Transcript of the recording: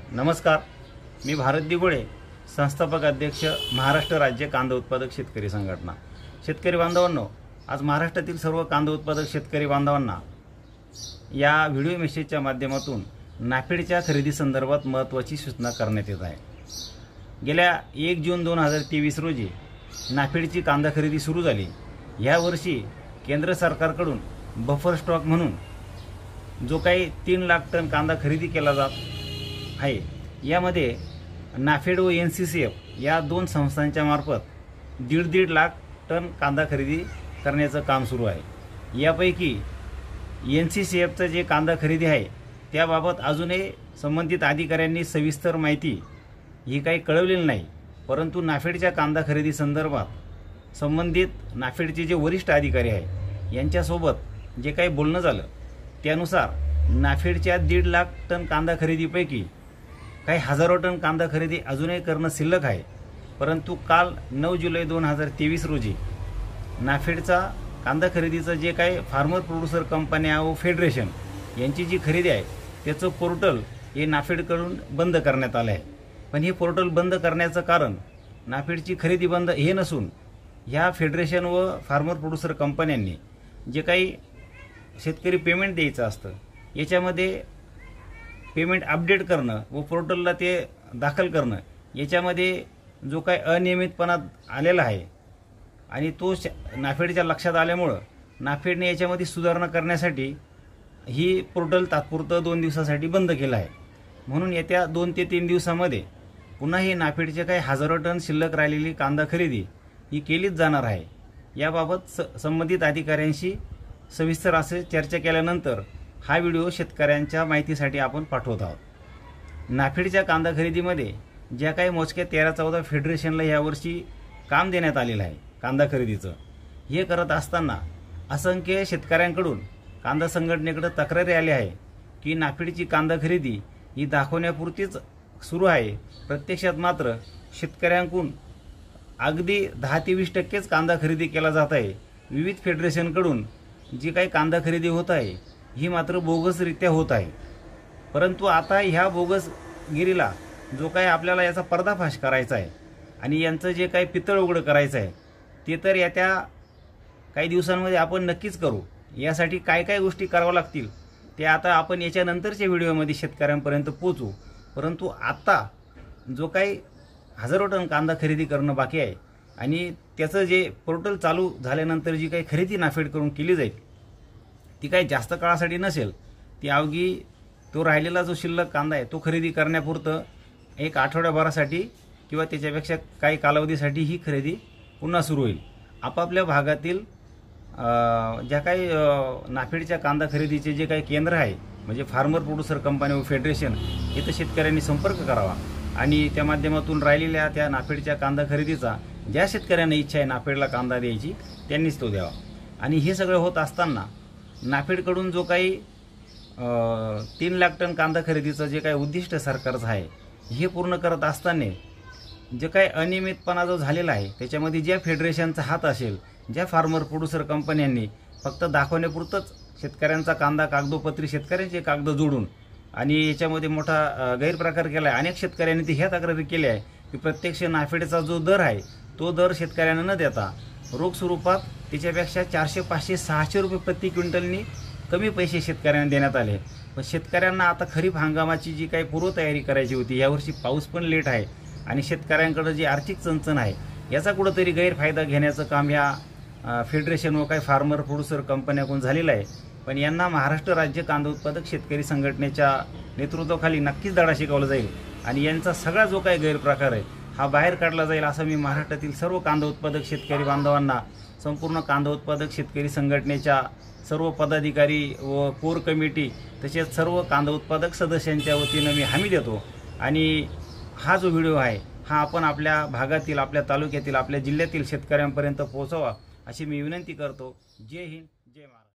नमस्कार, मी भारत दिगोळे, संस्थापक अध्यक्ष, महाराष्ट्र राज्य कांदा उत्पादक शेतकरी संघटना। शेतकरी बांधवांनो, आज महाराष्ट्रातील सर्व कांदा उत्पादक शेतकरी बांधवांना या व्हिडिओ मेसेजच्या माध्यमातून नाफेडच्या खरेदी संदर्भात महत्त्वाची सूचना करण्यात येत आहे। गेल्या 1 जून 2023 रोजी नाफेडची कांदा खरेदी सुरू झाली। या वर्षी केंद्र सरकारकडून बफर स्टॉक म्हणून जो काही 3 लाख टन कांदा खरेदी केला जात आहे, यामध्ये नाफेड व NCCF या दोन संस्थांच्या मार्फत 1.5 लाख टन कांदा खरेदी करण्याचं काम सुरू आहे। यापैकी NCCFचं जे कांदा खरेदी आहे त्याबाबत अजूनही संबंधित अधिकाऱ्यांनी सविस्तर माहिती ही काही कळवलेली नाही, परंतु नाफेडच्या कांदा खरेदी संदर्भात संबंधित नाफेडचे जे वरिष्ठ अधिकारी आहे यांच्यासोबत जे काही बोलणं झालं त्यानुसार नाफेडच्या 1.5 लाख टन कांदा खरेदीपैकी काही हजारो टन कांदा खरेदी अजूनही करणं शिल्लक आहे। परंतु काल 9 जुलै 2023 रोजी नाफेडचा कांदा खरेदीचं जे काही फार्मर प्रोड्युसर कंपन्या व फेडरेशन यांची जी खरेदी आहे त्याचं पोर्टल हे नाफेडकडून बंद करण्यात आलं आहे। पण हे पोर्टल बंद करण्याचं कारण नाफेडची खरेदी बंद हे नसून ह्या फेडरेशन व फार्मर प्रोड्युसर कंपन्यांनी जे काही शेतकरी पेमेंट द्यायचं असतं याच्यामध्ये पेमेंट अपडेट करणं व पोर्टलला ते दाखल करणं याच्यामध्ये जो काही अनियमितपणा आलेला आहे आणि तो नाफेडच्या लक्षात आल्यामुळं नाफेडने याच्यामध्ये सुधारणा करण्यासाठी ही पोर्टल तात्पुरतं 2 दिवसासाठी बंद केलं आहे। म्हणून येत्या 2 ते 3 दिवसामध्ये पुन्हा ही नाफेडचे काही हजारो टन शिल्लक राहिलेली कांदा खरेदी ही केलीच जाणार आहे। याबाबत संबंधित अधिकाऱ्यांशी सविस्तर असे चर्चा केल्यानंतर हा व्हिडिओ शेतकऱ्यांच्या माहितीसाठी आपण पाठवत आहोत। नाफेडच्या कांदा खरेदीमध्ये ज्या काही मोजक्या 13-14 फेडरेशनला यावर्षी काम देण्यात आलेलं आहे कांदा खरेदीचं, हे करत असताना असंख्य शेतकऱ्यांकडून कांदा संघटनेकडे तक्रारी आली आहे की नाफेडची कांदा खरेदी ही दाखवण्यापुरतीच सुरू आहे, प्रत्यक्षात मात्र शेतकऱ्यांकडून अगदी 10 ते 20% कांदा खरेदी केला जात आहे। विविध फेडरेशनकडून जी काही कांदा खरेदी होत आहे ही मात्र बोगसरित्या होत आहे। परंतु आता ह्या बोगसगिरीला जो काही आपल्याला याचा पर्दाफाश करायचा आहे आणि यांचं जे काही पितळ उघडं करायचं आहे ते तर येत्या काही दिवसांमध्ये आपण नक्कीच करू। यासाठी काय काय गोष्टी कराव्या लागतील ते आता आपण याच्यानंतरच्या व्हिडिओमध्ये शेतकऱ्यांपर्यंत पोहोचू। परंतु आता जो काही हजारो टन कांदा खरेदी करणं बाकी आहे आणि त्याचं जे पोर्टल चालू झाल्यानंतर जी काही खरेदी नाफेडकडून केली जाईल ती काही जास्त काळासाठी नसेल, ती अवघी तो राहिलेला जो शिल्लक कांदा आहे तो खरेदी करण्यापुरतं 1 आठवड्याभरासाठी किंवा त्याच्यापेक्षा काही कालावधीसाठी ही खरेदी पुन्हा सुरू होईल। आपापल्या भागातील ज्या काही नाफेडच्या कांदा खरेदीचे जे काही केंद्र आहे म्हणजे फार्मर प्रोड्युसर कंपनी व फेडरेशन इथं शेतकऱ्यांनी संपर्क करावा आणि त्या माध्यमातून राहिलेल्या त्या नाफेडच्या कांदा खरेदीचा ज्या शेतकऱ्यांना इच्छा आहे नाफेडला कांदा द्यायची त्यांनीच तो द्यावा। आणि हे सगळं होत असताना नाफेडकडून जो काही 3 लाख टन कांदा खरेदीचं जे काही उद्दिष्ट सरकारचं आहे हे पूर्ण करत असताना जे काही अनियमितपणा जो झालेला आहे त्याच्यामध्ये ज्या फेडरेशनचा हात असेल, ज्या फार्मर प्रोड्युसर कंपन्यांनी फक्त दाखवण्यापुरतंच शेतकऱ्यांचा कांदा कागदोपत्री शेतकऱ्यांचे कागद जोडून आणि याच्यामध्ये मोठा गैरप्रकार केला आहे। अनेक शेतकऱ्यांनी ती ह्या तक्रारी केल्या आहे की प्रत्यक्ष नाफेडचा जो दर आहे तो दर शेतकऱ्यांना न देता रोख स्वरूपात त्याच्यापेक्षा 400, 500, 600 रुपये प्रति क्विंटलनी कमी पैसे शेतकऱ्यांना देण्यात आले। पण शेतकऱ्यांना आता खरीप हंगामाची जी काही पूर्वतयारी करायची होती, यावर्षी पाऊस पण लेट आहे आणि शेतकऱ्यांकडे जी आर्थिक चणचण आहे याचा कुठंतरी गैरफायदा घेण्याचं काम या फेडरेशन व काही फार्मर प्रोड्युसर कंपन्याकडून झालेलं आहे। पण यांना महाराष्ट्र राज्य कांदा उत्पादक शेतकरी संघटनेच्या नेतृत्वाखाली नक्कीच धडा शिकवला जाईल आणि यांचा सगळा जो काही गैरप्रकार आहे हा बाहेर काढला जाईल असं मी महाराष्ट्रातील सर्व कांदा उत्पादक शेतकरी बांधवांना, संपूर्ण कांदा उत्पादक शेतकरी संघटनेच्या सर्व पदाधिकारी व कोर कमिटी तसेच सर्व कांदा उत्पादक सदस्यांच्या वतीनं मी हमी देतो। आणि हा जो व्हिडिओ आहे हा आपण आपल्या भागातील, आपल्या तालुक्यातील, आपल्या जिल्ह्यातील शेतकऱ्यांपर्यंत पोहोचवा अशी मी विनंती करतो। जय हिंद, जय महाराष्ट्र।